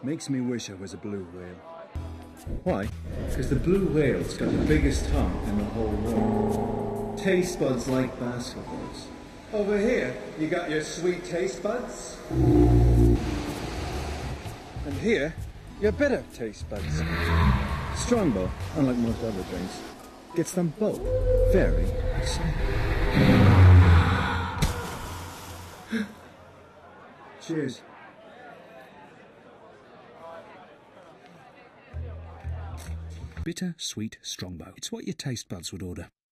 Makes me wish I was a blue whale. Why? Because the blue whale's got the biggest tongue in the whole world. Taste buds like basketballs. Over here, you got your sweet taste buds. And here, your bitter taste buds. Strongbow, unlike most other drinks, gets them both very excited. Cheers. Bitter, sweet Strongbow. It's what your taste buds would order.